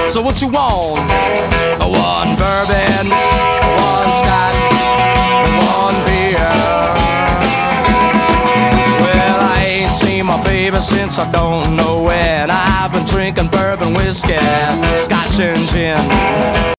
So what you want? One bourbon, one scotch, one beer. Well, I ain't seen my baby since I don't know when. I've been drinking bourbon whiskey, scotch and gin.